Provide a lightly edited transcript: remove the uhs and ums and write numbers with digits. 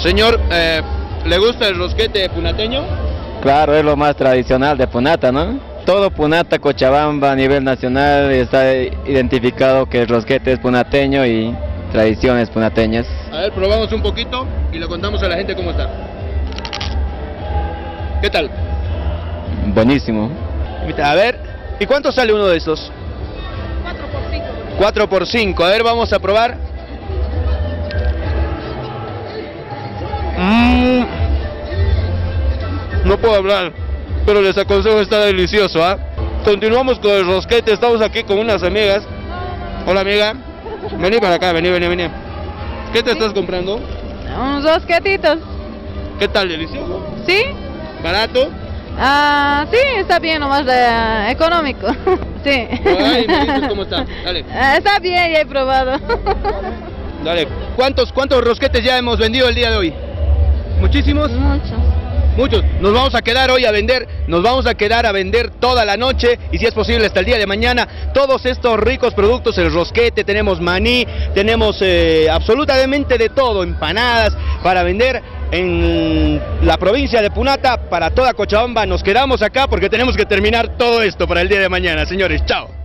Señor, ¿le gusta el rosquete punateño? Claro, es lo más tradicional de Punata, ¿no? Todo Punata, Cochabamba a nivel nacional está identificado que el rosquete es punateño y tradiciones punateñas. A ver, probamos un poquito y le contamos a la gente cómo está. ¿Qué tal? Buenísimo. A ver, ¿y cuánto sale uno de estos? 4 por 5. 4 por 5, a ver, vamos a probar. No puedo hablar, pero les aconsejo, está delicioso, ¿ah? Continuamos con el rosquete, estamos aquí con unas amigas. Hola amiga, vení para acá, vení. ¿Qué te estás comprando? Unos rosquetitos. ¿Qué tal, delicioso? ¿Sí? ¿Barato? Sí, está bien, nomás económico. Sí. Ay, me dices cómo está, dale. Está bien, ya he probado. Dale. ¿Cuántos rosquetes ya hemos vendido el día de hoy? ¿Muchísimos? Muchos. Nos vamos a quedar hoy a vender, nos vamos a quedar a vender toda la noche y si es posible hasta el día de mañana todos estos ricos productos, el rosquete, tenemos maní, tenemos absolutamente de todo, empanadas para vender en la provincia de Punata para toda Cochabamba. Nos quedamos acá porque tenemos que terminar todo esto para el día de mañana, señores. Chao.